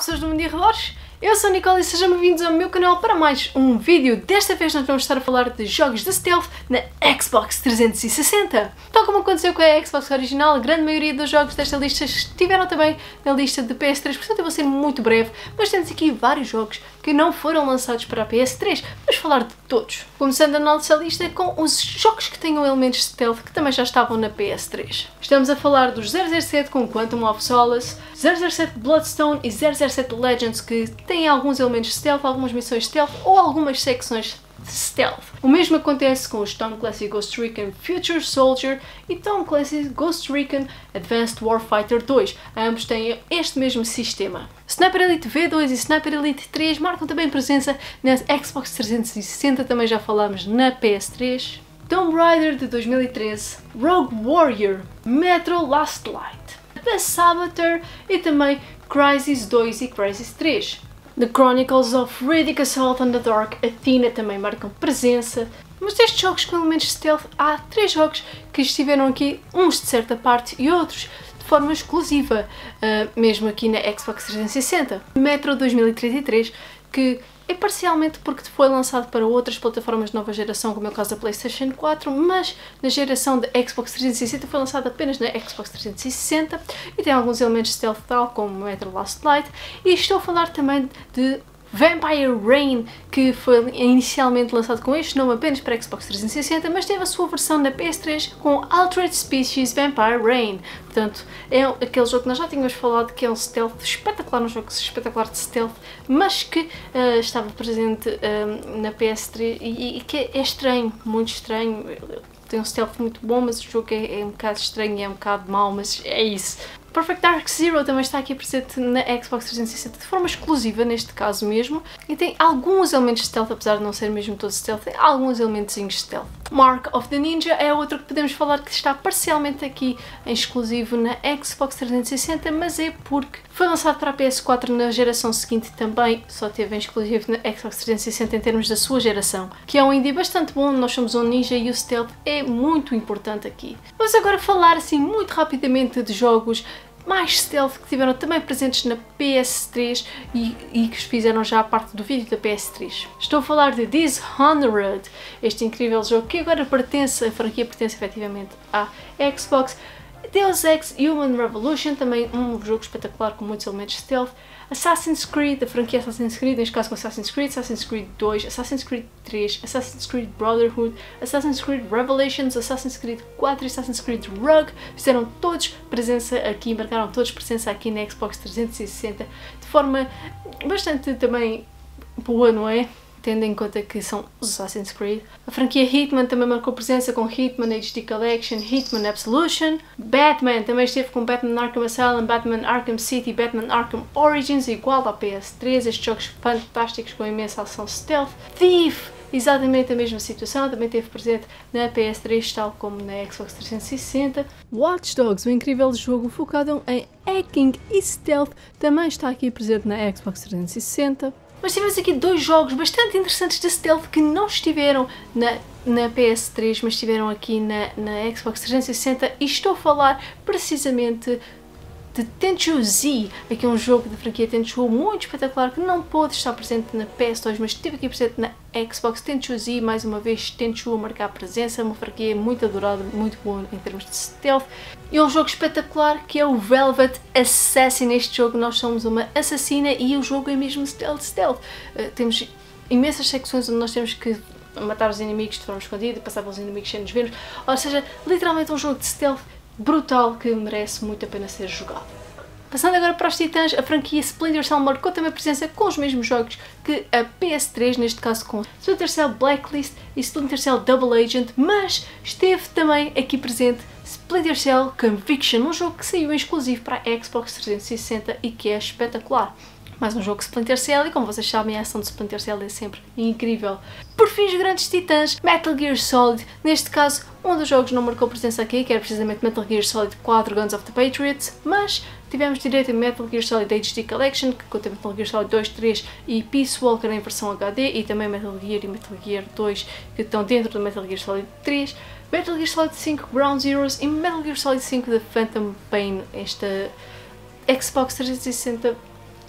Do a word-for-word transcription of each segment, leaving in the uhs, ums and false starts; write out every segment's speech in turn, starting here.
pessoas do mundo e arredores, eu sou a Nicole e sejam bem-vindos ao meu canal para mais um vídeo. Desta vez nós vamos estar a falar de jogos de stealth na Xbox trezentos e sessenta. Tal como aconteceu com a Xbox original, a grande maioria dos jogos desta lista estiveram também na lista de P S três, portanto eu vou ser muito breve, mas temos aqui vários jogos que não foram lançados para a P S três. Vamos falar de todos. Começando a nossa lista com os jogos que tenham elementos de stealth que também já estavam na P S três. Estamos a falar dos zero zero sete com Quantum of Solace, zero zero sete Bloodstone e zero zero sete Legends, que têm alguns elementos de stealth, algumas missões de stealth ou algumas secções de stealth. O mesmo acontece com os Tom Clancy Ghost Recon Future Soldier e Tom Clancy Ghost Recon Advanced Warfighter dois. Ambos têm este mesmo sistema. Sniper Elite V dois e Sniper Elite três marcam também presença na Xbox trezentos e sessenta, também já falámos na P S três. Tomb Raider de dois mil e treze, Rogue Warrior, Metro Last Light, The Saboteur e também Crysis dois e Crysis três. The Chronicles of Riddick Assault on the Dark Athena também marcam presença. Mas destes jogos com elementos de stealth, há três jogos que estiveram aqui, uns de certa parte e outros de forma exclusiva, uh, mesmo aqui na Xbox trezentos e sessenta. Metro dois mil e trinta e três, que é parcialmente porque foi lançado para outras plataformas de nova geração, como é o caso da PlayStation quatro, mas na geração da Xbox trezentos e sessenta foi lançado apenas na Xbox trezentos e sessenta e tem alguns elementos de stealth tal como Metro Last Light. E estou a falar também de Vampire Rain, que foi inicialmente lançado com este nome apenas para Xbox trezentos e sessenta, mas teve a sua versão na P S três com Altered Species Vampire Rain. Portanto, é aquele jogo que nós já tínhamos falado, que é um stealth espetacular, um jogo espetacular de stealth, mas que uh, estava presente uh, na P S três e, e que é estranho, muito estranho. Tem um stealth muito bom, mas o jogo é, é um bocado estranho e é um bocado mau, mas é isso. Perfect Dark Zero também está aqui presente na Xbox trezentos e sessenta de forma exclusiva, neste caso mesmo, e tem alguns elementos de stealth, apesar de não ser mesmo todo stealth, tem alguns elementos de stealth. Mark of the Ninja é outro que podemos falar que está parcialmente aqui em exclusivo na Xbox trezentos e sessenta, mas é porque foi lançado para a P S quatro na geração seguinte, também só teve em exclusivo na Xbox trezentos e sessenta em termos da sua geração, que é um indie bastante bom. Nós somos um ninja e o stealth é muito importante aqui. Vamos agora falar assim muito rapidamente de jogos mais stealth que tiveram também presentes na P S três e, e que fizeram já a parte do vídeo da P S três. Estou a falar de Dishonored, este incrível jogo que agora pertence, a franquia pertence efetivamente à Xbox. Deus Ex Human Revolution, também um jogo espetacular com muitos elementos de stealth. Assassin's Creed, a franquia Assassin's Creed, neste caso com Assassin's Creed, Assassin's Creed dois, Assassin's Creed três, Assassin's Creed Brotherhood, Assassin's Creed Revelations, Assassin's Creed quatro e Assassin's Creed Rogue, fizeram todos presença aqui, marcaram todos presença aqui na Xbox trezentos e sessenta de forma bastante também boa, não é? Tendo em conta que são os Assassin's Creed. A franquia Hitman também marcou presença com Hitman H D Collection, Hitman Absolution. Batman também esteve com Batman Arkham Asylum, Batman Arkham City, Batman Arkham Origins, igual à P S três, estes jogos fantásticos com imensa ação stealth. Thief, exatamente a mesma situação, também esteve presente na P S três, tal como na Xbox trezentos e sessenta. Watch Dogs, um incrível jogo focado em hacking e stealth, também está aqui presente na Xbox trezentos e sessenta. Mas tivemos aqui dois jogos bastante interessantes de stealth que não estiveram na, na P S três, mas estiveram aqui na, na Xbox trezentos e sessenta, e estou a falar precisamente de Tenchu Z, aqui é um jogo da franquia Tenchu muito espetacular que não pôde estar presente na P S dois, mas esteve aqui presente na Xbox. Tenchu Z, mais uma vez, Tenchu a marcar presença, uma franquia muito adorada, muito boa em termos de stealth. E é um jogo espetacular que é o Velvet Assassin. Neste jogo nós somos uma assassina e o jogo é mesmo stealth, stealth. Uh, temos imensas secções onde nós temos que matar os inimigos de forma escondida e passar pelos inimigos sem nos vermos, ou seja, literalmente um jogo de stealth brutal que merece muito a pena ser jogado. Passando agora para os titãs, a franquia Splinter Cell marcou também presença com os mesmos jogos que a P S três, neste caso com Splinter Cell Blacklist e Splinter Cell Double Agent, mas esteve também aqui presente Splinter Cell Conviction, um jogo que saiu em exclusivo para a Xbox trezentos e sessenta e que é espetacular. Mais um jogo Splinter Cell e, como vocês sabem, a ação de Splinter Cell é sempre incrível. Por fim, os grandes titãs, Metal Gear Solid. Neste caso, um dos jogos não marcou presença aqui, que era precisamente Metal Gear Solid quatro Guns of the Patriots, mas tivemos direito a Metal Gear Solid H D Collection, que contém Metal Gear Solid dois, três e Peace Walker em versão H D, e também Metal Gear e Metal Gear dois, que estão dentro do Metal Gear Solid três, Metal Gear Solid cinco Ground Zeroes e Metal Gear Solid cinco The Phantom Pain. Esta Xbox trezentos e sessenta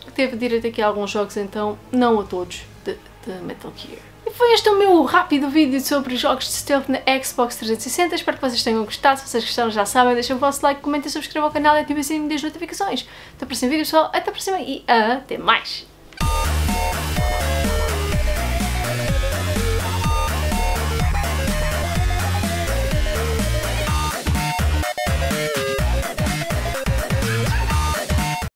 teve direito aqui a alguns jogos, então não a todos, de, de Metal Gear. E foi este o meu rápido vídeo sobre jogos de stealth na Xbox trezentos e sessenta. Espero que vocês tenham gostado. Se vocês gostaram, já sabem, deixem o vosso like, comentem, subscrevam o canal e ativem o sininho das notificações. Até o próximo vídeo, pessoal. Até a próxima e até mais!